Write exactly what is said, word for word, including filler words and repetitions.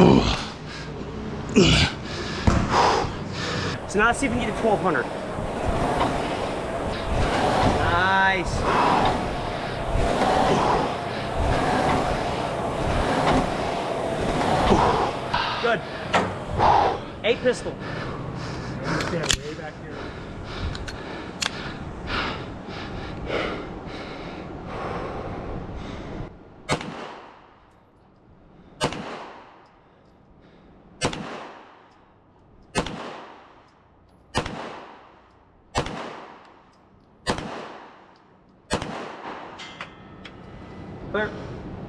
So now let's see if we can get to twelve hundred. Nice. Good. Eight pistol. Stand way back here. Clear.